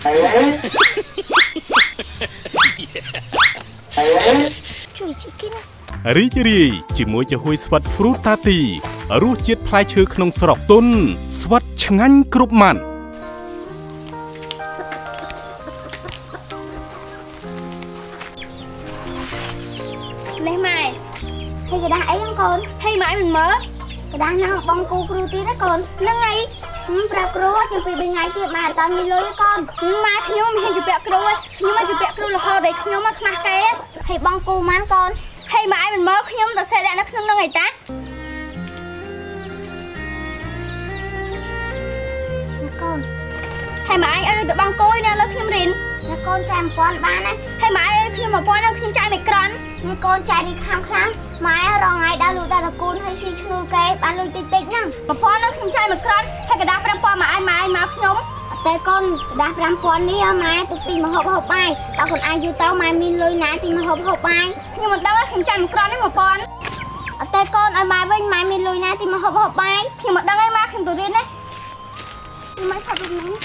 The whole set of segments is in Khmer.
ជួយជិះគិនរីករាយជាមួយចាហ៊ុយស្វិតហ្វ្រូតាទីរសជាតិផ្លែឈើក្នុងស្រុកទុនស្វិតឆ្ងាញ់គ្រប់ម៉ាត់នេះម៉ែហើយកដាស់អីហ្នឹងកូនហើយម៉ែមិនមើលកដាស់ណាបងគូគ្រូទៀតណាកូនហ្នឹងហើយប្រាប់គ្រូជាងពី3ថ្ងៃទៀតម៉ែអត់មានលុយកូនម៉ែខ្ញុំមិនហ៊ានជពាក់គ្រូខ្ញុំមកជពាក់គ្រូរហូតដល់ខ្ញុំមកខ្មាស់គេហើយបងគូម៉ានកូនហើយម៉ែមិនមើលខ្ញុំទៅសេះដាក់នៅក្នុងហ្នឹងឯតាកូនហើយម៉ែអើទៅបងគួយណាលើខ្ញុំរៀនតែកូនចាយ1000បានណាហើយម៉ែអើខ្ញុំ1000ខ្ញុំចាយមិនក្រន់មួយកូនចាយនេះខាំខ្លាំងម៉ែរងថ្ងៃដើរលូដល់តកូនហើយស៊ីឈ្នួលគេបានលុយតិចតិចហ្នឹង1000ខ្ញុំចាយមិនក្រន់ហើយកដាស់5000ម៉ែមកខ្ញុំតែកូនកដាស់5000នេះម៉ែទុកទីមហូបបាយដល់ខ្លួនឯងយូរទៅម៉ែមានលុយណាទីមហូបបាយខ្ញុំមិនដឹងខ្ញុំចាយមិនក្រន់ទេ1000អត់តែកូនឲ្យម៉ែវិញម៉ែមានលុយណាទីមហូបបាយខ្ញុំមិនដឹងឯងម៉ែខ្ញុំទៅរៀនណាម៉ែថាដូចហ្នឹង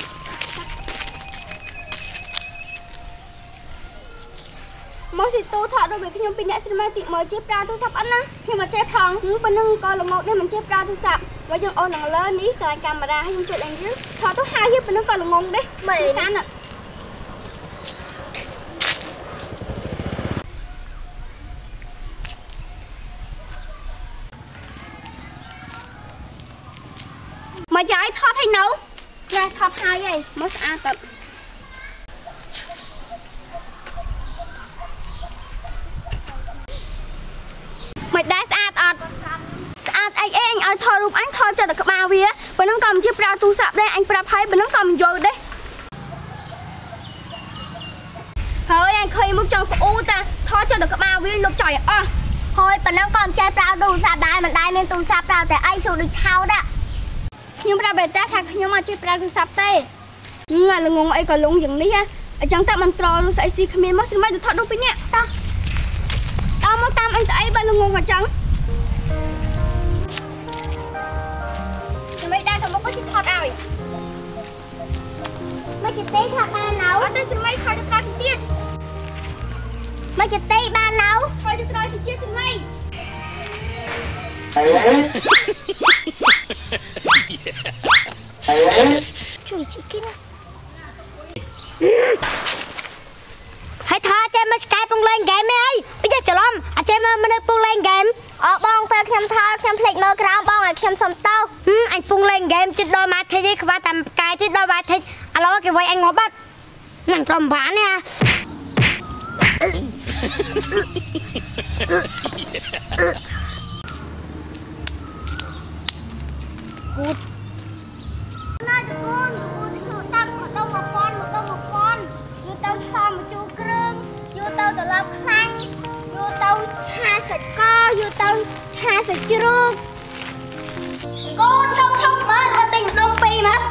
មកស៊ីទូថតដូចខ្ញុំពីអ្នកស្មាតិមកជិះប្រើទូរស័ព្ទអត់ណាខ្ញុំមកចេះផងប៉ុណ្ណឹងក៏ល្ងោកនេះមិនចេះប្រើទូរស័ព្ទបើយើងអូននឹងលើនេះស្រាញកាមេរ៉ាខ្ញុំចុចឡើងយើងថតទៅហើយប៉ុណ្ណឹងក៏ល្ងងដែរមើលតាមមកចាយថតឲ្យនៅចាថតហើយហីមកស្អាតទៅមិនដែរស្អាតអត់ស្អាតអីអញឲ្យថតរូបអញថតចិត្តតែក្បាលវាប៉ុណ្ណឹងក៏មិនជាប្រើទូរស័ព្ទដែរអញប្រាប់ហើយប៉ុណ្ណឹងក៏មិនយល់ដែរហើយអញឃើញមុខចង់ប្អូតាថតចិត្តតែក្បាលវាលុបចោលអស់ហើយប៉ុណ្ណឹងក៏មិនចេះប្រើទូរស័ព្ទដែរមិនដែរមានទូរស័ព្ទប្រើតែអីសួរដូចឆោតខ្ញុំប្រាប់បេតាថាខ្ញុំអត់ចេះប្រើទូរស័ព្ទទេល្ងងអីក៏លងយ៉ាងនេះអញ្ចឹងតែមិនត្រនោះស្អីស៊ីគ្មានមកស្រីមិនទៅថតរូបពីនេះតោះដល់មកតាមអីស្អីបើល្ងងអញ្ចឹងស្រីដែរទៅមកក៏ជិះថតឲ្យមកជិះទេថាបានណៅអត់ទេស្រីខ້ອຍទៅក្រោយទៀតមកជិះទេបានណៅខ້ອຍទៅក្រោយទៀតស្រីជួយជិះគិនហើយថាចេះមកស្កែពងលេងហ្គេមអីbây giờច្រឡំអចេះមកនៅពងលេងហ្គេមបងពេលខ្ញុំថតខ្ញុំភ្លេចមើលក្រោមបងឲ្យខ្ញុំសុំទោសអញពងលេងហ្គេមជិតដល់ម៉ាធីខ្វះតាមផ្កាយជិតដល់ម៉ាធីឥឡូវគេវាយអញងាប់បាត់នឹងត្រឹមបានណាគូតណាតកូនខ្លួនតាក់មកដល់1000យកទៅឆោមកជូរគ្រឿងយកទៅត្រឡប់ខ្លាញ់យកទៅឆាសាច់កយកទៅឆាសាច់ជ្រូកកូនឈប់មើលមកទិញម្ដងពីរមក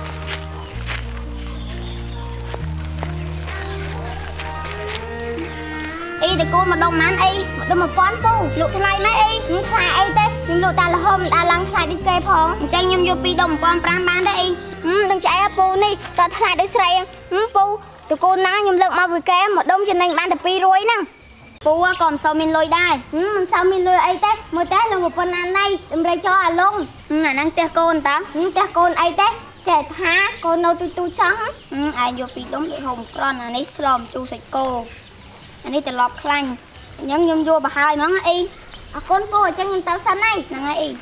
អីតកូនម្ដងណានអីម្ដង1000ពូលក់ថ្លៃម៉េចអីថ្លៃអីទេខ្ញុំលក់តែលហុំដល់ឡើងថ្លៃដូចគេផងអញ្ចឹងខ្ញុំយកពីដុំ1500បានដែរអីដឹងឆ្អែពូនេះតថ្លៃដូចស្រីពូតកូនណាខ្ញុំលើកមកពីគេមកដុំចំណេញបានតែ200ហ្នឹងពូក៏មិនសូវមានលុយដែរមិនសូវមានលុយអីទេមើលតែលងប៉ុណ្ណាណៃតម្រៃចោអាលងអាហ្នឹងផ្ទះកូនតាផ្ទះកូនអីទេចេះថាកូននៅទូចសោះឯងយកពីដុំដូចហុំក្រន់អានេះស្លមជូរសាច់គោអានេះត្រឡប់ខ្លាញ់អញ្ចឹងខ្ញុំយកបហើយហ្មងអីអរគុណពូអញ្ចឹងខ្ញុំទៅសិនហើយហ្នឹងហើយអី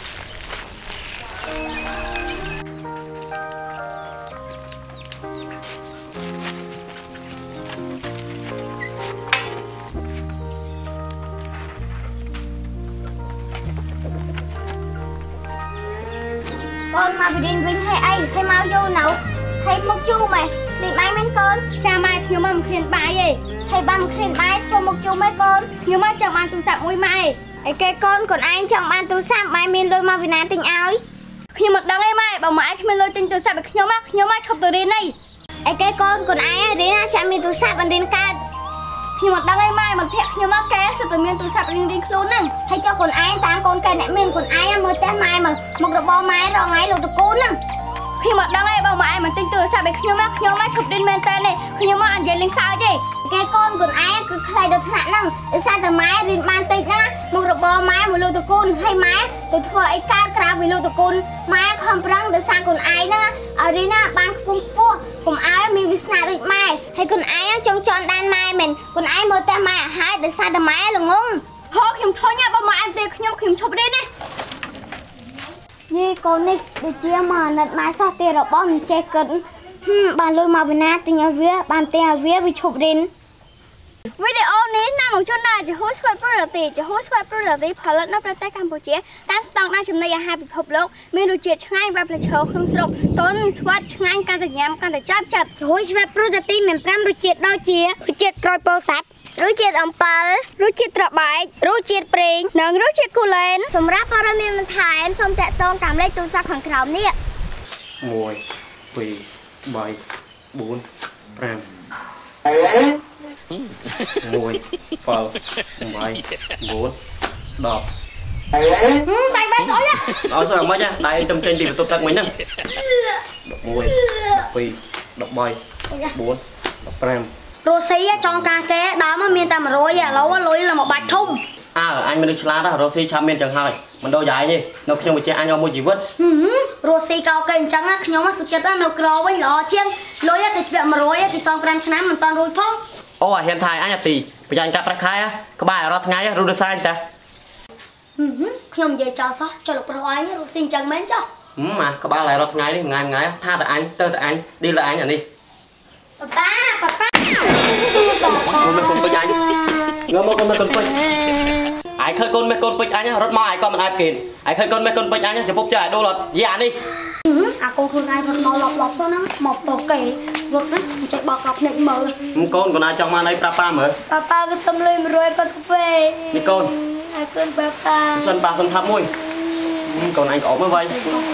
កូនមករៀនវិញហើយអីហើយមកយូរនៅហើយមកជូរម៉េចនេះបាយមិនកូនចាម៉ែខ្ញុំមកមិនឃ្លានបាយទេហើយបានឃ្លានបាយធ្វើមកជូរម៉េចកូនខ្ញុំមកចង់បានទូរស័ព្ទមួយម៉ែអីគេកូនឯងចង់បានទូរស័ព្ទម៉ែមានលុយមកពីណាទិញឲ្យខ្ញុំមិនដឹងទេម៉ែបើម៉ែគ្មានលុយទិញទូរស័ព្ទឲ្យខ្ញុំមកឈប់ទៅរៀននេះអីគេកូនឯងរៀនចាំមានទូរស័ព្ទបានរៀនកើតខ្ញុំមិនដឹងទេម៉ែមិនភាក់ខ្ញុំមកគេសិតតែមានទូរស័ព្ទរៀងខ្លួនហ្នឹងហើយចុះកូនឯងតាមកូនគេអ្នកមានកូនឯងមើលតែម៉ែមកមុខរបរម៉ែរងថ្ងៃលោកតកូនហ្នឹង khi mà đang đây bảo mãi mình tin từ sao bị nhau má chụp đến men tên này nhau má ăn dậy lên sao chứ cái con còn ai cứ khai được thằng năng để sao từ máy đi ban tịch á một đợt bò máy một lô tụ côn hay máy tụ thua ấy cao cao vì lô tụ côn máy không răng để sao còn ai nữa ở đây na ban cung pua cùng ai mình bị sạt được mai hay còn ai trong tròn đan mai mình còn ai mơ ta mai hái để sao từ máy là ngon hốt khiêm thôi nha bảo mãi ăn tịch nhau khiêm chụp đi nè con này để chia mà nợ máy sao tiền rồi bom che cẩn bàn lôi mà bên na tiền nhà vía bàn tiền nhà vía bị chụp đến videoนี้นำของชนได้จะโฮสต์ไฟโปรตีจะโฮสต์ไฟโปรตีผลิตในประเทศกัมพูชาตามสตองได้จำนวนอย่าง5 ពិភពលោកមានរសជាតិឆ្ងាញ់បែបផ្លែឈើក្នុងស្រុកต้นស្វាត់ឆ្ងាញ់កាន់តែញ៉ាំកាន់តែចាប់ចិត្តโฮสต์ไฟโปรตีមាន5រសជាតិដូចជារសជាតិក្រូចពោធិ៍សាត់រសជាតិអំពិលរសជាតិត្របែករសជាតិប្រេងនិងរសជាតិគូលែនសម្រាប់ព័ត៌មានបន្ថែមសូមតាក់ទងតាមលេខទូរស័ព្ទខាងក្រោមនេះ 1 2 3 4 5 1 2 3 4 10 đẩy bát sỏi nha đó sao mới nha đẩy trong trên thì tôi tắt mấy nè 1 2 13 4 15 Rosie trong ca kế đó mà miền Tây mà rồi à lâu là một bạch thùng anh mới được lá đó Rosie chăm miền chẳng hơi mình đâu dài gì nó không bị che anh mua gì vứt Rosie cao cây trắng á nhóm mà sự chết đó nó cò với lọ chiên lối thì chuyện mà rồi thì xong gram chán mình toàn rồi phong ôi hiện tại anh tỷ bây giờ anh cặp khai á có bài rót ngay á rồi sai ta không về cho sao cho lục rồi anh Rosie chẳng mến cho mà có ba lại rót ngay đi ngày tha tại anh tơ tại anh đi là anh à đi papa con mấy con với anh ngơ một con mấy con với ai khơi con mấy con với anh rót mau ai con mình ai kìm ai khơi con mấy con với anh chụp bút cho đô lọt dạ đi con khơi ai rót mau lọt sao nó một tổ kỳ rót đó chạy bọt lọt nịnh mờ con còn ai trong mà đây papa mở papa cái tâm lên rồi cà phê đi con ai con papa xuân ba xuân thăm mui còn anh ổn mới vậy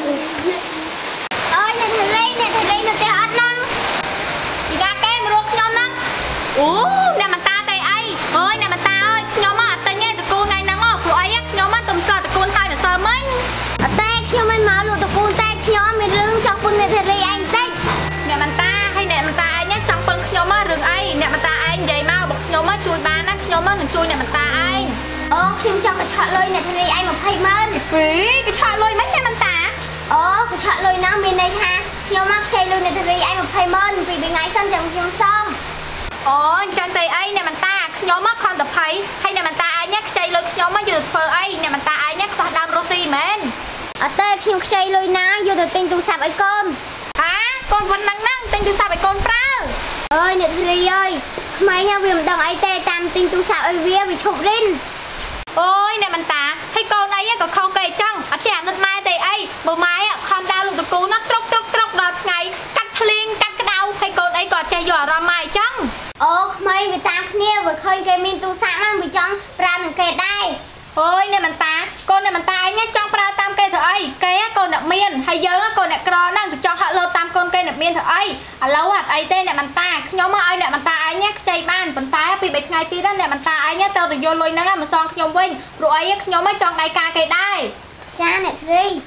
ơi nè thầy Ray nó teo ăn lắm chị ra cái mà ruột nhom lắm nè mà ta tay ai ơi nè mà ta ơi nhom á tay nghe tụi cô này nắng ó của ai á nhom á tụm sờ tụi cô tay mà sờ mấy tay khi mình máu luôn tụi cô tay nhom mình rừng trong quân nè thầy Ray anh tay nè mà ta hay nè mà ta ai nhá trong quân nhom á rừng ai nè mà ta ai vậy mau bọc nhom á chui ba nè nhom á đừng chui nè mà ta ai khi trong cái chọi lôi nè thầy Ray anh mà phay mơn cái chọi lôi mấy nè mà ta cái chọi lôi nó bên đây ha nhóm mắc chơi luôn này thì anh một thầy mơn vì bị ngày sân chẳng dùng xong chân tay ấy nè mình ta nhóm mắc con tập thấy hay nè mình ta ai nhắc chơi luôn nhóm mắc vừa phơi ấy nè mình ta ai nhắc hoạt đam Rosie men ở đây khi chơi luôn ná vô được tinh tu sạp ấy con con vẫn năng tinh tu sạp ấy con pra ơi nè thì ơi mấy nhà vì mình đang ấy tê tam tinh tu sạp ấy vía vì chụp lên ôi nè mình ta thấy con ấy có không kề chăng ở trẻ nước mai tê ấy bờ mai không đau luôn tụi cô nó tróc đợt ngày cắt liên cắt cái đau hay con ấy còn chơi giò ra mai chăng mấy người ta kia vừa khơi cái min tu sẵn ăn bị chăng ra đừng kề đây ôi nè mình ta con này mình ta ấy nhá trong ra tam cây thở ấy cây con nè miên hay dơ con nè cro năng từ cho họ lơ tam con cây nè miên thở ấy lâu ấy tên nè mình ta nhóm ơi nè mình ta ấy nhá chơi ban mình ta bị bệt ngày tí đó nè mình ta ấy nhá tao từ vô lôi năng mà son nhóm vinh rồi ấy nhóm mới chọn đại ca cây đây cha nè đi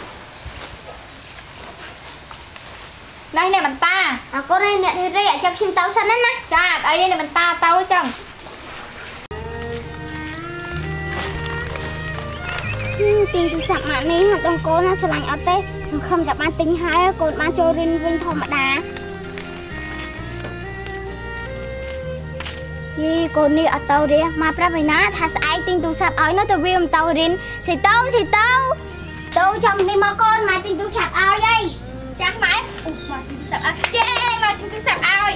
đây nè mình ta con đây nè thì rẻ cho chim tao xanh đấy nè cha đây nè mình ta tao chẳng tiền tu sạp mà ní học đông cô nó sẽ lạnh ở tết không gặp ban tính hai cô ban cho rin vinh thom mà đá gì cô ní ở tàu đi mà pra về ná thà ai tiền tu sạp ấy nó từ viêm tàu rin thì tao chồng đi mà con mà tiền tu sạp ao đây chắc mãi mà tiền tu sạp ao mà tiền tu sạp ao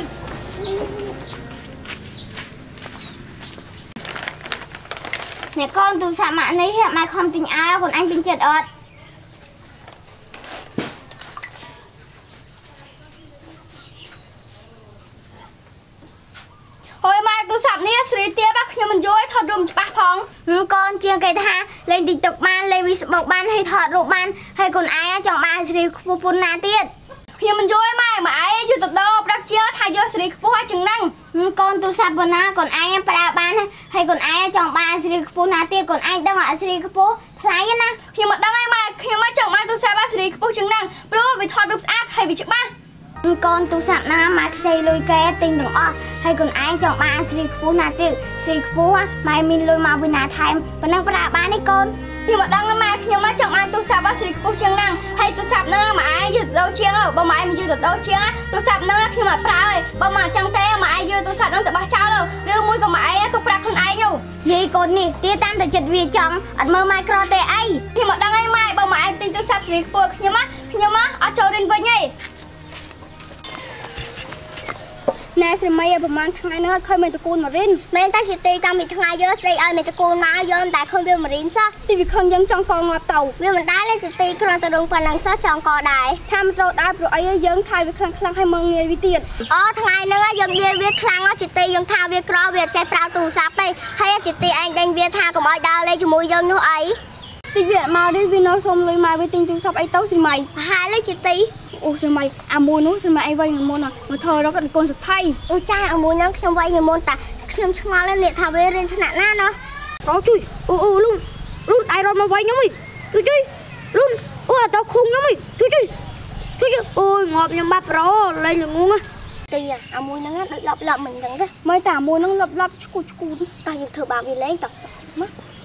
nè con tu sạp mạng này hiện mà không tình ai còn anh tình chật ợt hồi mai tu sạp này sri tia bác nhưng mình dối thọt rùm cho bác phong con chia cây tha lên tình tục ban lên vì bọc ban hay thọt rụp ban hay còn ai chọn ban sri phun na tiết nhưng mình dối mai mà ai chưa tục đâu bác chia thay vô sri phun chừng năng con tu sắp bữa na còn ai em para bán hay còn ai chọn ba Sri Kapo na tiêu còn ai đang ở Sri Kapo thấy na khi mà đang ai mà khi mà chọn ba tu sắp ba Sri Kapo chứng năng bro vì thọt đục ác hay vì chữ ba con tu sắp na mà xây lôi cái tinh đường o hay còn ai chọn ba Sri Kapo na tiêu Sri Kapo á mà mình lôi mà bên na thay và năng para bán đấy con khi mà đang mà khi mà chọn ai tu sắp ba Sri Kapo chứng năng hay tu sắp na mà ai dứt đâu chiang ở bao mà ai mình dứt đâu chiang á tu sắp na khi mà para rồi bao mà chẳng té mà ai dứt tu sắp nó tự bắt cháo đâu đưa mũi của mà ai tu para con ai nhau gì con nè tia tam từ chật về trong ăn mơ mai cro tê ai khi mà đang ai mai bao mà ai tin tu sắp Sri Kapo nhưng mà ở chỗ đến với nhỉ nè xem mấyประมาณ tháng nữa khơi mình tụi con mà rin mình ta chỉ tì trong mình tháng 2 giờ tì ai mình tụi con mà giờ tại không biết mà rin sao thì vì không dân trong con ngọt tàu vì mình đá lên chỉ tì con từ đường phần đằng sau trong cò đài tham rồi đá rồi ấy dân thay vì khăng hay mừng nghề vì tiền tháng 2 nữa dân viên viết khăng nó chỉ tì dân thao viết cro viết chạy prao tù sáp đây hay chỉ tì anh đánh viết thao của mọi đào lên cho mùi dân nữa ấy thì việc mà đi vì nó xong rồi mà với tinh tù sáp ấy tấu thì mày hai lấy chỉ tì ôi sao mày mua nó sao mày ai vay người môn à mà thờ đó con sụt thay ôi cha mua nó xong vay người môn ta xem ngon lên liệt thảo về lên thân nạn na nó có chui luôn ai rồi mà vay nhóm mày chui luôn ôi tao khùng nhóm mày chui ôi ngọt nhưng bắp đó lên được ngon á tì mua nó lọc mình đừng đó mấy tả mua nó lọc chu tao như thợ bà vì lấy tập mất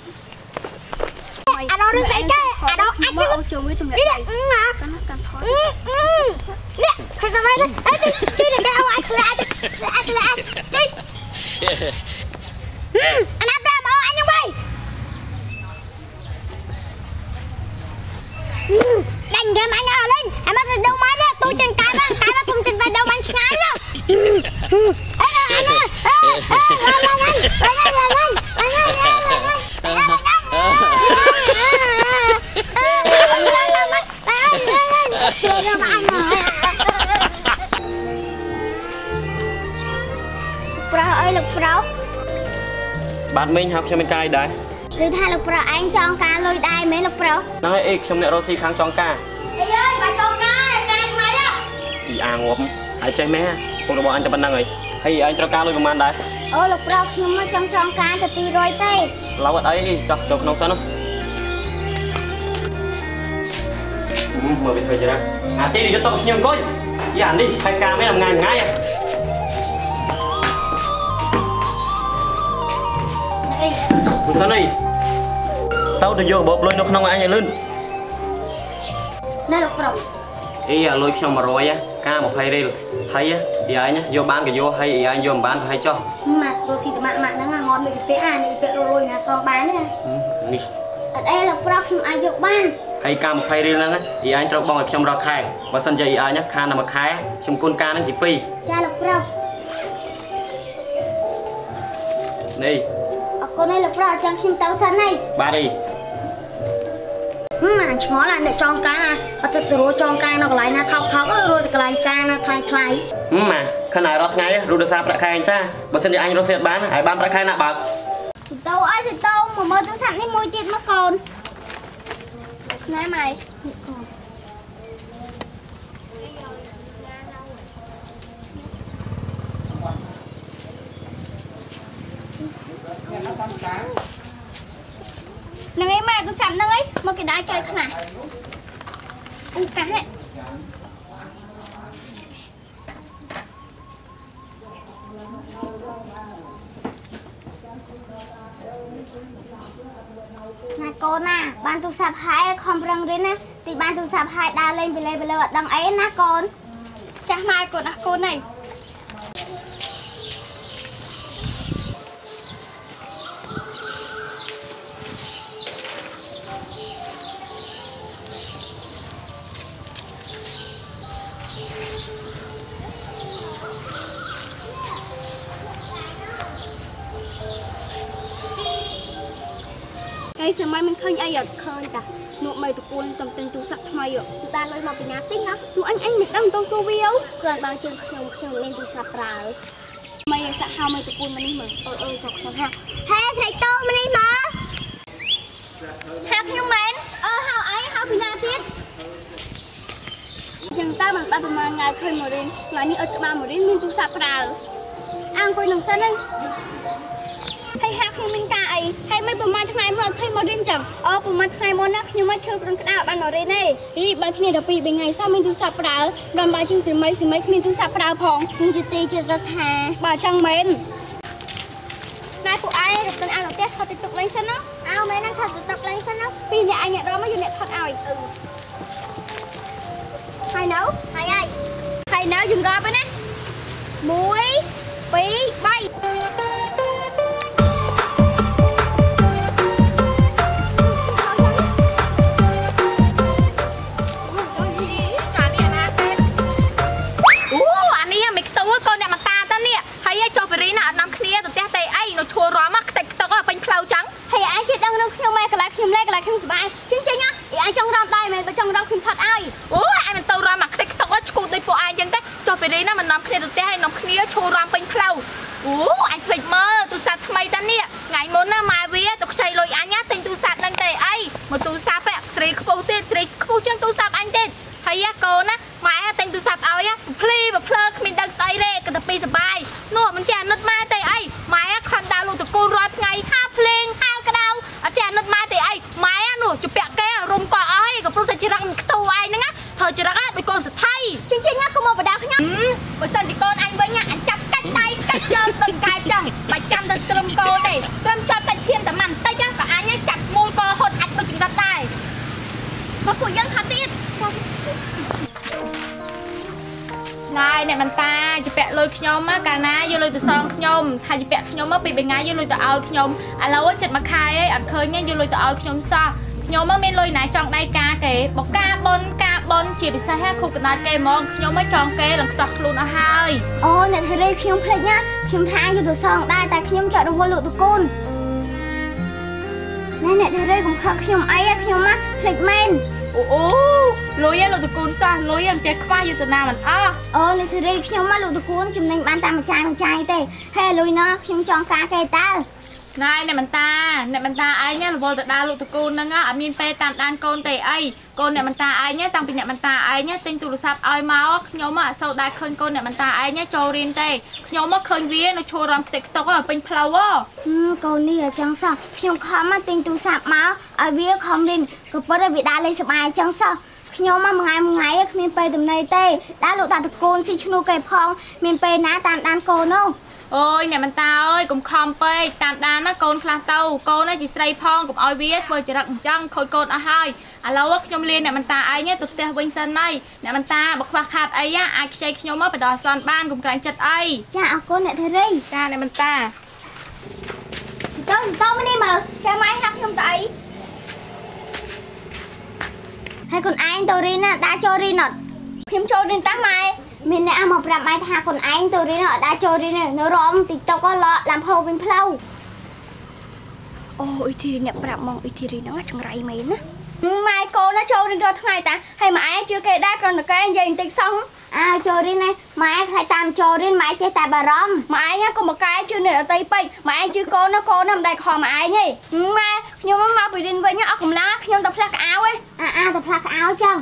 đó đừng dậy cái đó anh mơ ô trường với tụi này đi đấy mà cần thôi nè phải sao vậy đấy đi đừng cái ông anh lại đi anh áp ra mà anh không bay đánh game anh ở lên em bắt đâu máy nhá tôi chân cái mà không chân tay đâu anh ngay nhá Pro ơi lục pro bạn mình học cho mình cài đấy rồi thay lục pro anh chọn ca lôi đai mấy lục pro nói ích trong nẹo Rosie kháng chọn ca ơi bà chọn ca thằng này á thì ngộp hãy chơi mẹ không được bọn anh cho bạn năng ấy hay anh cho ca lôi của man đấy lục pro nhưng mà chọn ca từ từ rồi tê lâu ở đấy cho nông sân không mở biệt về chưa ra tí đi cho tôi nhiều coi dàn đi 2 ca mới làm ngày ngay à sao này tao từ vô bộ lôi nó không ai vậy luôn nè lục pro ý lôi xong mà rồi á ca một hay đi hay á thì ai nhá vô bán cái vô hay ai vô bán hay cho mà đồ xịt mạng nó ngon mình cái này cái rồi là son bán nè ở đây là pro không ai vô bán hay ca một hay đi nữa thì anh cho bong trong rau khai và sân chơi ai nhá khan là mà khai trong con ca nó chỉ pi cha lục pro đi con này là pro trong chim tàu sân này ba đi mà ngó là để cho cá ở từ từ cho cá nó lại na thọc rồi lại cá nó thay mà khả nào đó ngay rồi được sao bạc khai anh ta và sân chơi anh rồi sẽ bán hãy bán bạc khai nạp bạc tàu ơi thì tàu mà mơ tôi sẵn đi môi tiền mất còn nãy mày nè mấy mày tôi sẵn đấy một cái đá chơi khả nào cá hệ nè con à ban tu sạp hai không răng đến nè thì ban tu sạp hai đa lên về lên đằng ấy nè con chắc mai con này đây giờ mai mình khơi ai ở khơi cả nụ mày tụi con tầm tên tụi sập mày ở ta lấy mà bị ngã tích á dù anh mình đang tô xô viêu còn bao chân không lên tụi sập rào mày sạ hao mày tụi con mà đi mà ơi chọc con ha hey thầy tô mà đi mà hạt nhưng mến hao ấy hao bị ngã tiết chẳng ta bằng ba mà ngày khơi mà đến là như ở ba mà đến mình tụi sập rào អង្គុយនឹងសិនហ្នឹងហើយហាក់ខ្ញុំមានការអីហើយមិនប្រហែលថ្ងៃមកធ្វើមករៀនចឹងអូប្រហែលថ្ងៃមុនណាខ្ញុំមកឈឺគ្រុនក្តៅបានមករៀនទេរីបើគ្នាដល់2 3ថ្ងៃសោះមានទូរស័ព្ទប្រើដល់បើជាងស្មីគ្មានទូរស័ព្ទប្រើផងខ្ញុំជិះទីជិះរត់ថាបើចឹងមែនណែពួកឯងរត់ទៅអានផ្ទះថតទីទុកលេងសិនណាអើមែនហ្នឹងថតទីទុកលេងសិនណាពីអ្នកឯងអ្នកដល់មកយកអ្នកថតឲ្យហើយនៅហើយនៅយំរាប់ហ្នឹងណា1 2 3ឈួររមមកខ្ទេចខ្តុកពេញផ្លូវចឹងហើយអាចជិះដឹងនឹងខ្ញុំឯងកន្លែងខ្ញុំលេកន្លែងខ្ញុំសប្បាយចេញណាអាចចង់រំដែរមែនបើចង់រំខ្ញុំថត់ឲ្យអូឯងមិនទៅរំមកខ្ទេចខ្តុកឈួរដូចពួកឯងចឹងទេចុះពេលនេះណាមិននាំគ្នាទៅផ្ទះហើយនាំគ្នាឈួររំពេញផ្លូវអូអញភ្លេចមើលទូរស័ព្ទថ្មីតានេះថ្ងៃមុនណាម៉ែវាទៅខ្ចីលុយអញទិញទូរស័ព្ទហ្នឹងទេអីមកទូរស័ព្ទស្រីខ្ពស់ទៀតស្រីខ្ពស់ជាងទូរស័ព្ទអញទៀតហើយកូនណាម៉ែទិញទូរស័ព្ទឲ្យភ្លីបើភ្លើគ្មានដឹងស្អីទេក៏ទៅពីសបាយនោះមិនចេះអាណិតម៉ែទេអីម៉ែខំដើរលូតកូនរាល់ថ្ងៃហាភ្លេងហាក្តៅអត់ចេះអាណិតម៉ែទេអីម៉ែនោះជពាក់គេរុំកក់អស់ក៏ព្រោះតែច្រឹកនឹងខ្ទូឯងហ្នឹងធ្វើច្រឹកដូចកូនសថៃចេញណាកុំមកបដាខ្ញុំបើសិនជាកូនអញវិញអញចាប់កាច់ដៃកាច់ជើងដូចកាយចឹងបាច់ចាំទៅត្រឹមកោទេត្រឹមចាប់តែឈាមតែមិនតិចក៏អញចាប់មូលកោហត់អាចដូចចង្រិតដែរក៏ពួកយើងថាទៀតណែអ្នកមិនតាជពាក់លុយខ្ញុំកាលណាយកលុយទៅសងខ្ញុំថាជពាក់ខ្ញុំពី3ថ្ងៃយកលុយទៅឲ្យខ្ញុំឥឡូវចិត្តមួយខែអីអត់ឃើញយកលុយទៅឲ្យខ្ញុំសោះខ្ញុំមានលុយណាចង់ដៃការគេបកកាបុនជាពិសេសគូកណ្ដាលគេហ្មងខ្ញុំមិនចង់គេឡើងខ្សោះខ្លួនអស់ហើយអូអ្នកធារីខ្ញុំភ្លេចណាខ្ញុំថាយកទៅសងដែរតែខ្ញុំចង់រវល់លោកតកូនណែអ្នកធារីកុំខកខ្ញុំអីខ្ញុំណាភ្លេចមែនអូលុយលោកតកូនសោះលុយមិនចេះខ្វះយុទ្ធនាមិនអស់អូនេះធារីខ្ញុំមកលោកតកូនចំណេញបានតាមម្ចាយទេហើយលុយណាខ្ញុំចង់ការគេតើណែអ្នកមិនតាឯងរវល់ទៅដើរលោកតកូនហ្នឹងអត់មានពេលតាមដានកូនទេអីកូនអ្នកមិនតាឯងតាំងពីអ្នកមិនតាឯងទិញទូរស័ព្ទឲ្យមកខ្ញុំអត់សូវដែរឃើញកូនអ្នកមិនតាឯងចូលរៀនទេខ្ញុំមកឃើញវានៅឈររំខ្ទេចខ្តុកពេញផ្លូវកូននេះអញ្ចឹងសោះខ្ញុំខំទិញទូរស័ព្ទមកឲ្យវាខំរៀនក៏ប៉ុន្តែវាដើរលេងសប្បាយអញ្ចឹងសោះខ្ញុំមួយថ្ងៃគ្មានពេលទំនេរទេដើរលោកតាតកូនស៊ីឈ្នួលគេផងមានពេលណាតាមដានកូននោះអូយអ្នកមិនតាអើយកុំខំពេកតាមដានណាកូនខ្លះទៅកូនជាស្រីផងកុំឲ្យវាធ្វើចរិតអញ្ចឹងខូចកូនអស់ហើយឥឡូវខ្ញុំលានអ្នកមិនតាឯងទៅផ្ទះវិញសិនហើយអ្នកមិនតាបើខ្វះខាតអីអាចខ្ចីខ្ញុំមកបដោះសនបានកុំក្រែងចិត្តអីចាអរគុណអ្នកធារីចាអ្នកមិនតាទៅមកនេះមើលចាំម៉ែហាក់ខ្ញុំទៅអីហើយកូនឯងទៅរៀនណាដាក់ចូលរៀនអត់ខ្ញុំចូលរៀនតាម៉ែមានអ្នកមកប្រាប់ម៉ែថាកូនឯងទៅរៀនអត់ដាក់ចូលរៀននៅរំទីតុកឡាំហូវិញផ្លូវអូអ៊ីធីរីអ្នកប្រាប់មកអ៊ីធីរីហ្នឹងចង្រៃមែនណាម៉ែកូនចូលរៀនរាល់ថ្ងៃតាហើយម៉ែជឿគេដែរគ្រាន់តែគេនិយាយបន្តិចសោះចូលរៀនណាម៉ែខ្លាចតាមចូលរៀនម៉ែចេះតែបារម្ភម៉ែកុំបកែជឿអ្នកអតីពេកម៉ែជឿកូនមិនដែលខំម៉ែឯងទេម៉ែខ្ញុំមកពីរៀនវិញអស់កម្លាំងខ្ញុំទៅផ្លាស់កៅអៅឯងទៅផ្លាស់កៅអៅចឹង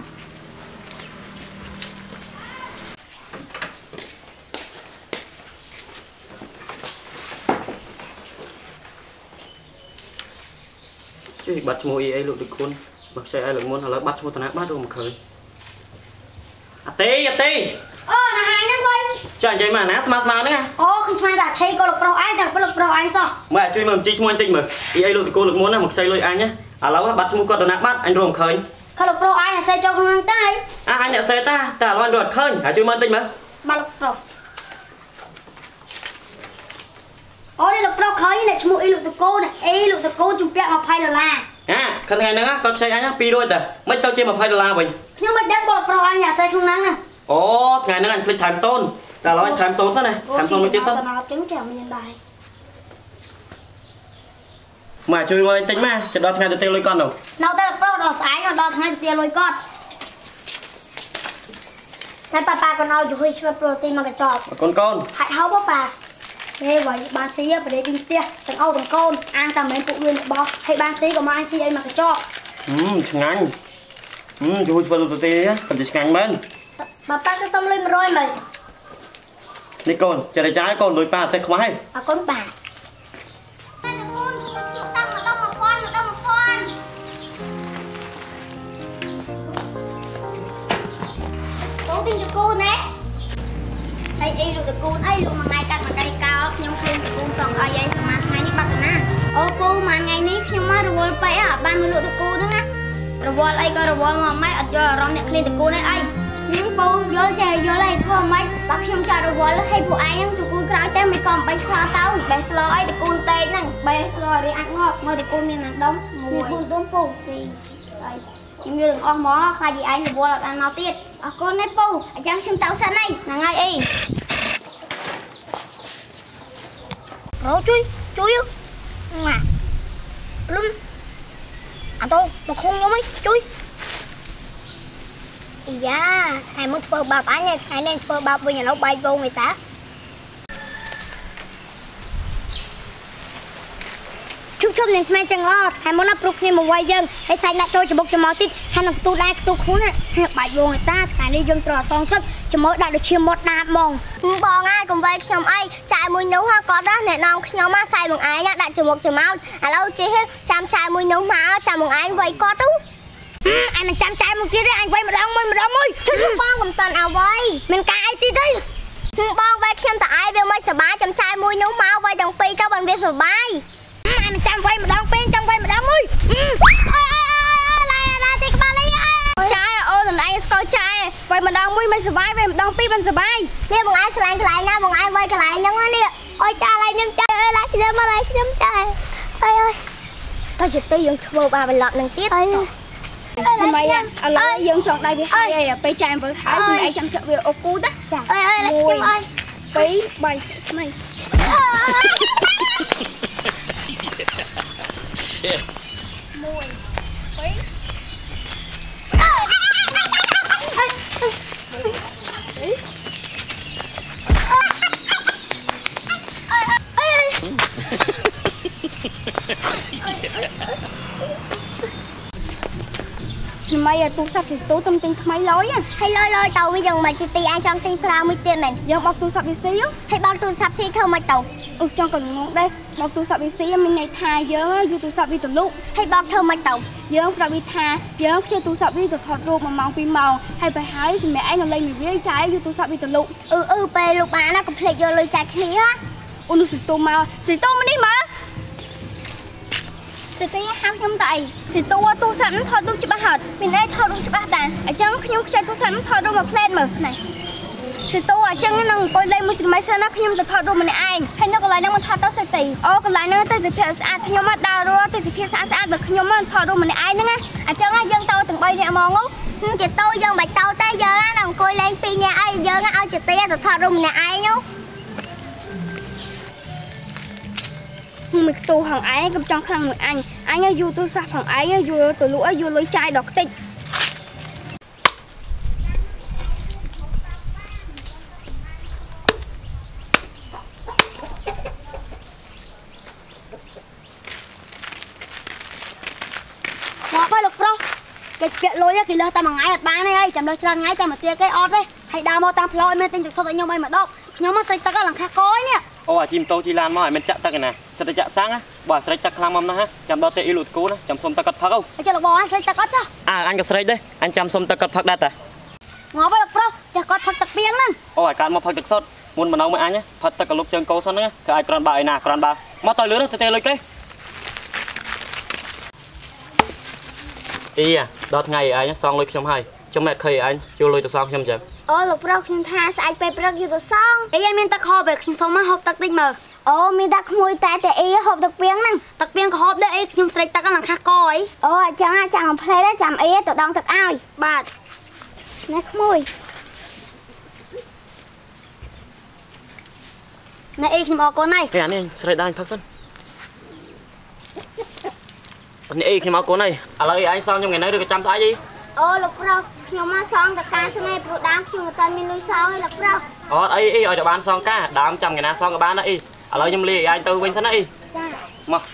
ជួយបាត់ឈ្មោះអីលោកតកូនបើខ្ចីឲ្យលោកមុនឥឡូវបាត់ឈ្មោះតាណាបាត់រួមមិនឃើញអត់ទេអូណាហើយហ្នឹងវិញចានិយាយមកណាស្មើហ្នឹងអូគឺឆ្មាតែឆៃក៏លោកប្រុសឯងតែលោកប្រុសឯងសោះមើលជួយមើលជីឈ្មោះបន្តិចមើលអីលោកតកូនលោកមុនណាមកខ្ចីលុយអញឥឡូវបាត់ឈ្មោះគាត់តាណាបាត់អញរួមមិនឃើញខលោកប្រុសឯងអាសេចូលក្នុងហ្នឹងតែអញអ្នកសេតាតែឥឡូវអញរត់អត់ឃើញហើយជួយមើលបន្តិចមើលបាទលោកប្រុសអូនេះលោកប្រុសឃើញអ្នកឈ្មោះអីលោកតកូនលោកតកូនជំពាក់$20ខឹងថ្ងៃហ្នឹងគាត់ខ្ចីអញ200តែមិនទៅជា$20វិញខ្ញុំមិនដឹងបងប្រុសអញអាសេក្នុងហ្នឹងណាអូថ្ងៃហ្នឹងអញភ្លេចថែម0តែឥឡូវអញថែម0សិនណាថែម0មួយទៀតសិនដល់ចឹងចាំមានដែរមកជួយមើលបន្តិចមកចាំដល់ថ្ងៃទៅទិញលុយគាត់នៅតែប្រុសដល់ស្អែកដល់ថ្ងៃទៅទិញលុយគាត់តែប៉ាក៏ឲ្យជួយឆ្វេងប្រូតេអ៊ីនមកកញ្ចប់កូនហាច់ហូបប៉ាពេលវ៉ៃបានស៊ីប្រដេកពីផ្ទះទាំងអូទាំងកូនអានតែមិនពួកវាបោះហើយបានស៊ីក៏មកអញស៊ីអីមកកញ្ចប់ឆ្ងាញ់ជួយឆ្វេងប្រូតេអ៊ីនគាត់ឆ្ងាញ់មែនប៉ាក៏សុំលុយ100មែននេះកូនចេះតែចាយកូនលុយប៉ាតែខ្វះហើយកូនបាតែកូនតាំងមក1000កូនទីតកូនណាអីលោកតកូនអីលោកមួយថ្ងៃកាត់មួយកៅកោខ្ញុំឃើញតកូនសងអីឯងប្រហែលថ្ងៃនេះបាត់ទៅណាអូពូមួយថ្ងៃនេះខ្ញុំមករវល់ពេកបានមកលក់តកូនហ្នឹងណារវល់អីក៏រវល់មកម៉េចអត់យល់អារម្មណ៍អ្នកឃ្លានតកូនឯងអីខ្ញុំពូយល់ចេះយល់អីធ្វើម៉េចបើខ្ញុំចាក់រវល់ឲ្យពួកឯងហ្នឹងតកូនក្រោយតែមិនក៏បីឆ្លាទៅបេះស្លោអីតកូនតេកហ្នឹងបេះស្លោរីអាចងាប់មកតកូនមានណាដុំ1 4 ដុំពូ2 3ខ្ញុំយល់ទាំងអស់មកខ្លាចឯងរវល់អត់បានមកទៀតអរគុណណាពូអញ្ចឹងខ្ញុំទៅសិនហ្នឹងហើយអីរោជួយម៉ាលំអត់ទៅមកខំខ្ញុំអីជួយយ៉ាថ្ងៃមុនធ្វើបាបអញថ្ងៃនេះធ្វើបាបវិញឥឡូវបែកវងឯតាជុំនឹងស្មែចឹងអត់ថ្ងៃមុនណាព្រុសគ្នាមកវាយយើងហើយសាច់ដាក់ចូលច្បុកច្មោទៀតហើយនឹងខ្ទូដែរខ្ទូខ្លួនបែកវងឯតាថ្ងៃនេះយើងត្រូវអសងសឹកច្មោដាក់ដូចឈាមមាត់ដាបហ្មងបងហើយកុំវាយខ្ញុំអីចាយមួយនោះគាត់ណាអ្នកនាំខ្ញុំមកសាយបងឯងដាក់ច្បុកច្មោឥឡូវជិះចាំចាយមួយនោះមកចាំបងឯងវាយគាត់ទៅអញមិនចាំចាយមកទៀតទេអញវាយម្ដងមួយជួយបងកុំតាន់ឲ្យវាយមានការអីទៀតទេបងវាយខ្ញុំតឯងវាមិនសប្បាយចាំចាយមួយនោះមកវាយទាំងពីរទៅបានវាសប្បាយអញមិនចាំវាយម្ដងពេកចាំវាយម្ដងមួយឡាទីក្បាលនេះចាយអូនឯងស្គាល់ចាយវាយម្ដងមួយមិនសប្បាយវាយម្ដងពីរមិនសប្បាយនេះបងឯងឆ្លាញ់កន្លែងណាបងឯងវាយកន្លែងហ្នឹងនេះអើយចាយឡើងខ្ញុំចាយអើយឡាខ្ញុំចាយអើយទៅជិះទៅយើងធ្វើបាបបន្លប់នឹងទៀតសម័យឥឡូវយើងចង់ដៃវាហើយអីពេលចាយមើលហើយសម្រាប់ឯងចាំចាក់វាអូគូណាចាអើយខ្ញុំអើយ2 3ស្មៃម៉ៃទូរស័ព្ទទៅទូទំទិញថ្មីលយហើយលយទៅវាយើងមិនជិះទីអញចង់ទិញផ្លាមួយទៀតមែនយើងបោកទូរស័ព្ទវាស៊ីហើយបោកទូរស័ព្ទស៊ីធ្វើមិនទៅចង់ក៏ងងដែរបោកទូរស័ព្ទវាស៊ីមានន័យថាយើងយូរទូរស័ព្ទវាទៅលុកហើយបោកធ្វើមិនទៅយើងប្រាប់វាថាយើងខ្ជិះទូរស័ព្ទវាទៅថតរូប1 ម៉ោង 2 ម៉ោងហើយបើហើយសម្រាប់ឯងនៅលេងវាចាយយូរទូរស័ព្ទវាទៅលុកពេលលោកបានណាកុំភ្លេចយកលុយចាយគ្នាអូនោះសិតូមកសិតូមកនេះមើលសិតទីហៅខ្ញុំតើអីសិតូទូរស័ព្ទថតរូបច្បាស់ហត់មានអីថតរូបច្បាស់តាអញ្ចឹងខ្ញុំខ្ចីទូរស័ព្ទថតរូបមកផ្លែតមើលណែសិតូអញ្ចឹងនឹងអង្គុយលេងមួយសិនមិនសិនណាខ្ញុំទៅថតរូបម្នាក់ឯងហើយនៅកន្លែងហ្នឹងមិនថតទៅសិតទីអូកន្លែងហ្នឹងទៅសិភាពស្អាតខ្ញុំមកដើររត់ទៅសិភាពស្អាតបើខ្ញុំមកថតរូបម្នាក់ឯងហ្នឹងណាអញ្ចឹងយើងទៅទាំង3នាក់ហ្មងជាតូយើងមិនទៅទេយើងណាអង្គុយលេង2នាក់អីយើងឲ្យជាទីទៅថតរូបម្នាក់ឯងមិនខ្ទូហងឯងកុំចង់ខ្លាំងមួយអញយូរទូរស័ព្ទផងឯងយូរទៅលក់យូរលុយចាយដល់ខ្ទេចមកបើលោកប្រុសគេពាក់លុយគេលើសតែមួយថ្ងៃអត់បានទេអីចាំលើច្រើនថ្ងៃចាំមកទៀតគេអត់ទេហើយដើរមកតាមផ្លូវមានទិញទឹកសុទ្ធឲ្យខ្ញុំឲ្យមកដកខ្ញុំមកស្រេចទឹកឡើងខាកយនេះអូអាជីម៉ូតូជីឡានមកឲ្យមិនចាក់ទឹកឯណាសិតតែចាក់សាំងណាបើស្រេចទឹកខ្លាំងមកណាចាំដល់ទេអ៊ីលូតគូណាចាំសុំទឹកគាត់ផឹកទៅចុះលោកបងអញស្រេចទឹកអត់ចុះអញក៏ស្រេចដែរអញចាំសុំទឹកគាត់ផឹកដែរតាងប់លោកប្រុសចាស់គាត់ផឹកទឹកពីងហ្នឹងអូអាកានមកផឹកទឹកសុទ្ធមុនម្ដងមួយអញផឹកទឹកកលុកជើងគោសិនហ្នឹងគឺអាចក្រាន់បើឯណាក្រាន់បើមកទៅលឿនទៅទេលុយគេអីដល់ថ្ងៃឯងសងលុយខ្ញុំហើយខ្ញុំមិនខេអញយកលុយទៅសងខ្ញុំចឹងអូលោកប្រុសខ្ញុំថាស្អែកពេលព្រឹកយកទៅសងអីមានទឹកហូបទេខ្ញុំសុំមកហូបទឹកតិចមើលអូមានតែក្មួយតែអីហូបទឹកពីងហ្នឹងទឹកពីងក៏ហូបដែរអីខ្ញុំស្រេចទឹកឡើងខាស់កអីអូអញ្ចឹងចាំកំភ្លេចចាំអីទៅដងទឹកឲ្យបាទណែក្មួយណែអីខ្ញុំអរគុណហើយអានេះស្រេចដែរផឹកសិននេះអីខ្ញុំអរគុណហើយឥឡូវឯងសងខ្ញុំថ្ងៃនេះឬក៏ចាំស្អែកអីអូលោកប្រុសខ្ញុំមកសងតការស្នេហ៍ព្រោះដើមខ្ញុំមិនតាន់មានលុយសងទេលោកប្រុសអត់អីឲ្យតែបានសងការដើមចាំថ្ងៃណាសងក៏បានដែរអីឥឡូវខ្ញុំលាឯងទៅវិញសិនណាអីចាមក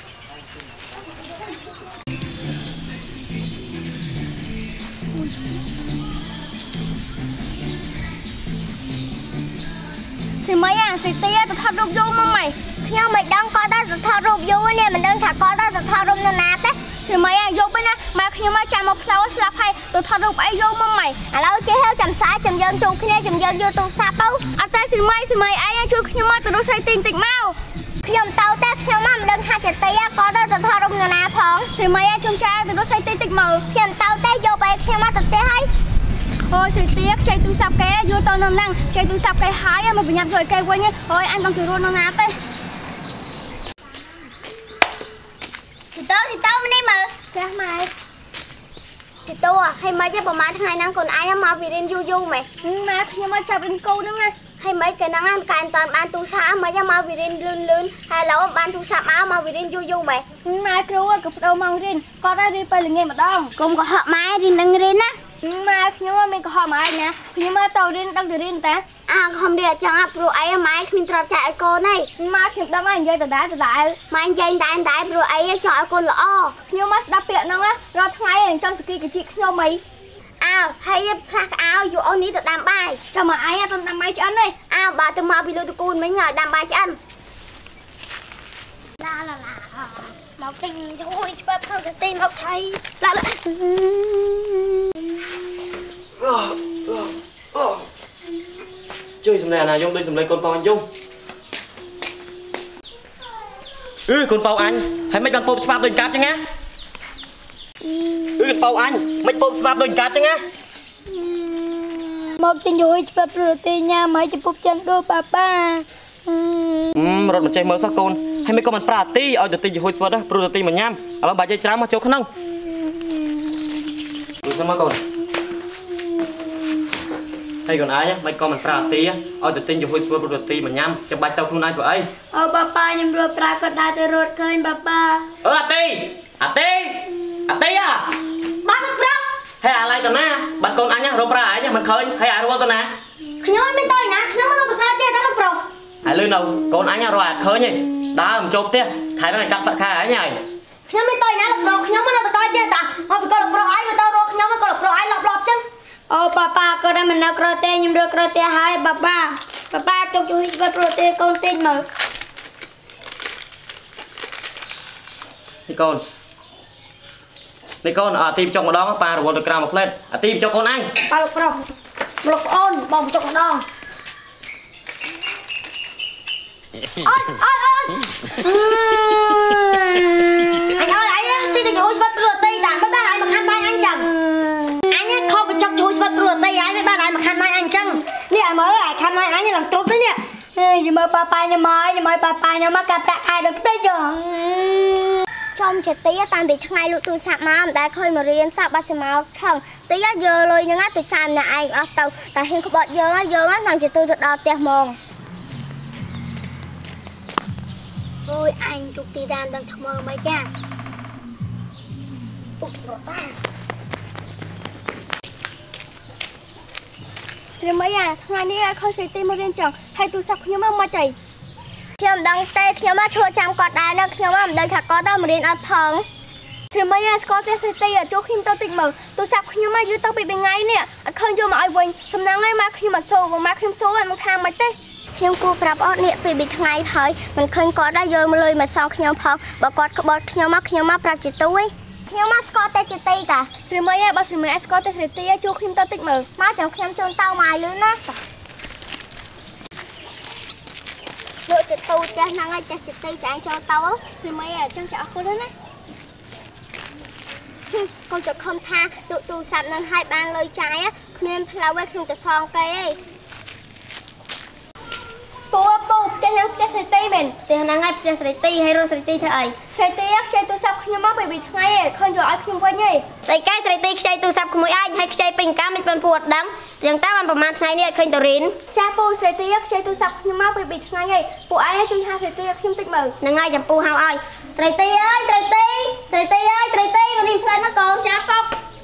สิไม่อ่ะสิเตี้ยจะทอดรูปยูมั้งไหมខ្ញុំមិនដឹងគាត់ទៅថតរូបយូរនេះមិនដឹងថាគាត់ទៅថតរូបនៅណាទេសិមិនអាយកទៅណាមកខ្ញុំមកចាំមកផ្លូវស្លាប់ហើយទៅថតរូបអីយកមកម៉េចឥឡូវចេះហើយចាំសាចាំយើងជួបគ្នាចាំយើងយកទូរស័ព្ទទៅអត់តែសិមិនឯងជួយខ្ញុំមកទៅរកស្រីទីងតិចមកខ្ញុំទៅតែខ្ញុំមកមិនដឹងថាចេះទីគាត់ទៅថតរូបនៅណាផងសិមិនឯងជុំចាទៅរកស្រីទីងតិចមកខ្ញុំទៅតែយកបែបខ្ញុំមកទៅផ្ទះហើយអូសិទៀកចេះទូរស័ព្ទគេយកទៅនៅហ្នឹងចេះទូរស័ព្ទគេហើយមកបញ្ញាប់យកគេវិញអូយអញต้องទៅរស់នៅណាទេទីតោនេះមើលចាស់ម៉ែទីតោហើយមិនទេប្រហែលថ្ងៃហ្នឹងកូនឯងមកវិរិនយូម៉ែម៉ែខ្ញុំមកចាប់រិនគូហ្នឹងហើយមិនគេហ្នឹងកែមិនតាន់បានទូរស័ព្ទមិនមកវិរិនលឿនហើយឡូវបានទូរស័ព្ទមកវិរិនយូម៉ែម៉ែគ្រូក៏បដូរមករៀនគាត់ឲ្យរៀនពេលល្ងាចម្ដងកុំកុហកម៉ែរៀននឹងរៀនណាម៉ែខ្ញុំមានកុហកម៉ែណាខ្ញុំមកទៅរៀនដឹងទៅរៀនតាខំរៀនអញ្ចឹងព្រោះអីម៉ែគ្មានត្រាប់ចាក់ឲ្យកូនទេម៉ែខ្ញុំដឹងហើយនិយាយដដែលម៉ែនិយាយតែព្រោះអីចង់ឲ្យកូនល្អខ្ញុំមកស្ដាប់ពាក្យហ្នឹងរាល់ថ្ងៃចង់សគីកជីខ្ញុំអីហើយផ្លាស់កៅយកអូននេះទៅដាំបាយចាំមកឯងទៅដាំបាយឆ្អិនទេបើទៅមកពីលោកតកូនមិញដាំបាយឆ្អិនឡាមកទិញជួយស្បទៅទិញមកថៃជួយសម្លេងណាយំដូចសម្លេងកូនប៉ោអញយំកូនប៉ោអញហើយមិនបានពោបច្បាប់ដូចកាប់ចឹងណាកូនប៉ោអញមិនពោបច្បាប់ដូចកាប់ចឹងណាមកទិញជួយច្បាប់ព្រោះទីញ៉ាំឲ្យចំពុកចឹងដូចប៉ារត់មកចេះមើលសោះកូនហើយមិនក៏មិនប្រាទីឲ្យទៅទិញជួយស្វិតព្រោះទៅទីមកញ៉ាំឥឡូវបាច់យាយច្រើនមកចូលក្នុងជួយស្មកកូនហើយកូនឯងមិនក៏មិនប្រាទីឲ្យទៅទិញជួយស្វិតព្រោះទៅទីមកញ៉ាំចាំបាច់ទៅខ្លួនឯងធ្វើអីប៉ាខ្ញុំរត់ប្រាក៏ដែរទៅរត់ឃើញប៉ាអាទីបានប្រាប់ហើយអាឡៃទៅណាបាត់កូនអញរត់ប្រាអញមិនឃើញហើយអារត់ទៅណាខ្ញុំមិនទៅណាខ្ញុំមកទៅក្រៅទៀតទៅប្រុសហើយលឺនៅកូនអញរត់ឃើញទេដើរមិនចូលផ្ទះថៃហ្នឹងឲ្យកាត់ប្រាក់ខែអញហើយខ្ញុំមិនទៅណាលោកប្រុសខ្ញុំមកទៅក្រៅទៀតតាមកពីកូនលោកប្រុសអញមកទៅរកខ្ញុំកូនលោកប្រុសអញឡប់ចឹងប៉ាក៏ដែរមិននៅក្រៅទេខ្ញុំរកក្រៅទេហើយប៉ាចុកជួយស្វែងប្រូតេកូនតិចមើលនេះកូនអាទីចុកម្ដងប៉ារវល់ទៅក្រៅមួយផ្លែតអាទីចុកកូនអញប៉ាលោកប្រុសលោកអូនបងចុកម្ដងអូយអញស៊ីទៅជួយស្វែងប្រូតេតាមិនបានឲ្យមកខាត់ដៃអញចឹងអញខំបញ្ចុកជួយស្វែងប្រូតេឲ្យមិនបានឲ្យមកខាត់ដៃអញចឹងនេះឲ្យមើលឲ្យខាត់ដៃអញឡើងទ្រុបទៅនេះយមើលប៉ាខ្ញុំមកប៉ាខ្ញុំមកកាប់ប្រាក់ខែដល់ខ្ទេចចំជាទីតាមពីថ្ងៃលក់ទូរស័ព្ទមកមិនដែលឃើញមករៀនសាប់បាត់សមកឆឹងទីយកលុយហ្នឹងទៅចាំអ្នកឯងអស់ទៅតែហ៊ានក្បត់យើងតាមជាទូទៅដល់ផ្ទះហ្មងអូយអញទុកទីតាមដឹងថ្មើមិនចាពុកប្រតាស្រីមីថ្ងៃនេះឲ្យខុសទីមករៀនចឹងហើយទូរស័ព្ទខ្ញុំមកចៃខ្ញុំដឹងទេខ្ញុំមកឈួរចាំគាត់ដែរណាខ្ញុំមិនដឹងថាគាត់ដល់មករៀនអត់ផងស្រីមីស្គាល់ទេស្រីទីចូលខ្ញុំទៅតិចមើលទូរស័ព្ទខ្ញុំមកយូរទៅពីថ្ងៃនេះអត់ឃើញយកមកឲ្យវិញសំណាងឯងមកខ្ញុំមកសូមកខ្ញុំសូឲ្យមកថាមិនទេខ្ញុំគួរប្រាប់អត់នេះពីថ្ងៃហើយមិនឃើញគាត់ដែរយកមកលុយមកសងខ្ញុំផងបើគាត់ក្បត់ខ្ញុំមកប្រាប់ជាទូឯងខ្ញុំមកស្គាល់តែជាទីតាស្រីមីបើស្រីមីស្គាល់តែស្រីទីចូលខ្ញុំទៅតិចមើលមកចាំខ្ញុំចូលទៅមកលឿនណាលោកจะตูចាស់ហ្នឹងហើយចាស់ជាទីចាញ់ចូលទៅស្រីមីចឹងចាអរគុណណាកូនจะខំថាលោកទូរស័ព្ទនឹងឲ្យបានលុយចាយគ្មានផ្លូវឯងខ្ញុំจะសងគេឯងពូចាស់ហ្នឹងចាស់ស្រីទីមែនចាស់ហ្នឹងហើយចាស់ស្រីទីហើយរស់ស្រីទីធ្វើអីស្រីទីខ្ចីទូរស័ព្ទខ្ញុំមកពីថ្ងៃឯងឃើញយកឲ្យខ្ញុំវិញឯងតែកែស្រីទីខ្ចីទូរស័ព្ទក្មួយអាចហើយខ្ចីពេញកម្មមិនបានពូអត់ដឹងយ៉ាងតាបានប្រហែលថ្ងៃនេះអត់ឃើញទៅរៀនចាពូស្រីទីខ្ចីទូរស័ព្ទខ្ញុំមកពីថ្ងៃឯងពូឯងជួយហៅស្រីទីខ្ញុំតិចមើលហ្នឹងហើយចាំពូហៅឲ្យស្រីទីអើយស្រីទីមកនេះផ្លែណាកូនចាកុក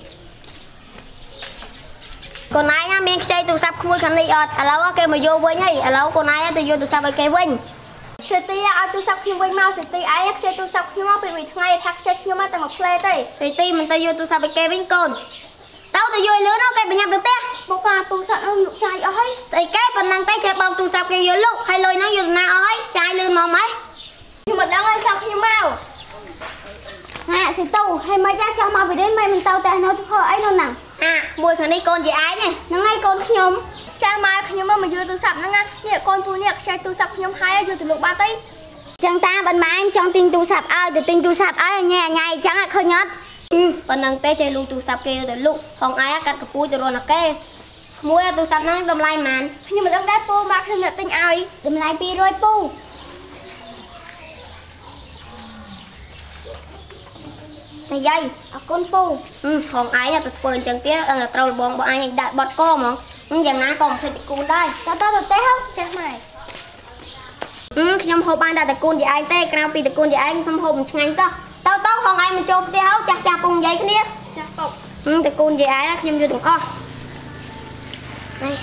កូនឯងមានខ្ចីទូរស័ព្ទក្មួយខាងនេះអត់ឥឡូវគេមកយកវិញហើយឥឡូវកូនឯងទៅយកទូរស័ព្ទឲ្យគេវិញស្រីទីឲ្យទូរស័ព្ទខ្ញុំវិញមកស្រីទីឯងខ្ចីទូរស័ព្ទខ្ញុំមកពីថ្ងៃថាខ្ចីខ្ញុំមកតែមួយផ្លែទេស្រីទីមិនទៅយកទូរស័ព្ទឲ្យគេវិញកូន đâu từ vui lứa nó cây bị nhập được té bố ca tu sạch ông lục trai ơi xây cái phần năng tay chơi bông tu sạch cây vô lúc hay lôi nó vô nào ơi trai lươn mong mấy nhưng mà đang ơi sao khi mau à thì tàu hay mấy cha cho mau về đến mày mình tàu tay nó thôi ấy luôn nè à mùi thằng đi con gì ái này nó ngay con nhom cha mai nhom mà vừa tu sạch nó nghe nè con phu nè trai tu sạch nhom hai vừa từ lục ba tí chẳng ta bên má anh trong tin tu sạch từ tin tu sạch ấy nhà nhảy chẳng ai khơi nhót phần năng tay chơi lu tu sạch kia từ lúc không ai cắt cặp pui từ rồi là cái mua tu sạch nó đâm lai màn nhưng mà đang đá pu mà thêm là tinh ai đâm lai pi rồi pu thầy dây con pu còn ai là phần chẳng tiếc là trâu bong bọn anh đại bọt co mà nhưng chẳng ná còn phải cùn đây tao tao được té không chắc mày nhom hộp anh đã được cùn gì anh té cao pi được cùn gì anh không hộp ngay sao tao tao còn ai mà chụp té không chắc chặt cùng giấy cái nè chắc cục được cùn gì ai nhom vô đừng co này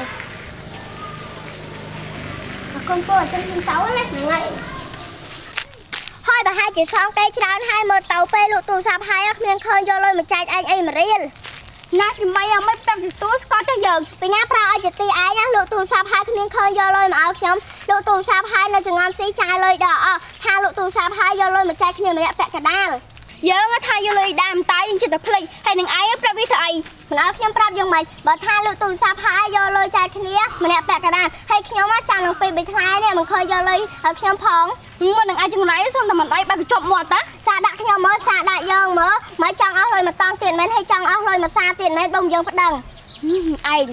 con pu ở trong thiên sáu này ngay thôi bà hai chị xong cây tràn hai một tàu pe lụt tù sạp hai ác miếng khơi vô lôi mà chạy anh ấy mà riêng nát thì mày mấy trăm thì túi có tới giờ vì nhá pra ai chị ti ai nhá lụt tù sạp hai miếng khơi vô lôi mà áo nhóm lụt tù sạp hai nó chừng ngon xí chạy lôi đỏ tha lụt tù sạp hai vô lôi mà chạy khi mà đẹp cả đá giờ nó thay vô lôi đàm tay nhưng chỉ tập play hay đừng ai pra với thầy mình áo nhóm pra dùng mày bà tha lụt tù sạp hai vô lôi chạy khi mà đẹp cả đá hay nhóm á chàng lòng pi bị thay nè mình khơi vô lôi áo nhóm phong mà đừng ai chừng này xong tầm mình đây ba cái chọc mọt á xa đặt nhau mới xa đại dương mới mới chọn áo rồi mà tăng tiền men hay chọn áo rồi mà xa tiền men bông dương phát đằng anh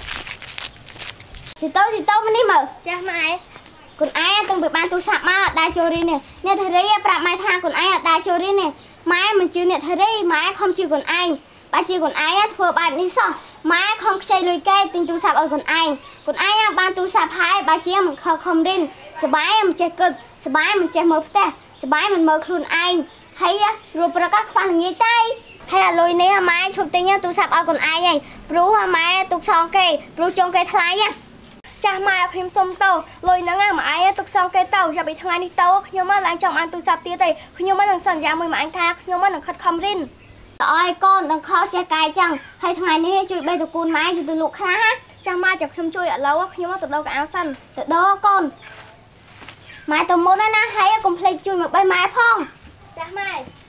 thì tôi mới đi mở cha mai còn ai từng bị ban tu sạp mà đai chori nè nè thầy đấy bạn mai thang còn ai đai chori nè mai mình chưa nè thầy đấy mai không chịu còn ai ba chưa còn ai thua bạn đi sao mai không chơi lùi cây tình tu sạp ở còn ai ban tu sạp hai ba chia mình không điสบายมันจะเกิดสบายมันจะมือแต่สบายมันมือคลุนไอให้รูปประกอบฟังเงี้ยใจให้ลอยเนี่ยไม้ชุบตีเนี่ยตุสับเอาคนไอไงรู้ว่าไม้ตุกซองเกยรู้จงเกยทลายยังจะมาพิมพ์ส้มโตลอยนั่งไม้ตุกซองเกยเต่าจะไปทลายนี่โตขยมมาหลังจากอันตุสับตีเตยขยมมาหลังสั่งยามือหมาอันทาขยมมาหลังขัดคำรินต่อยก้อนหลังเขาจะกายจังให้ทลายนี่ช่วยใบตะกูลไม้จะตุลุกค้าจะมาจากพิมพ์ช่วยแล้วขยมมาตุดเรากับเอาสั้นตุดดอก้อนไม้ตัวมดนะให้กุมเพลย์จุยมาใบไม้พ่องจ้าไม้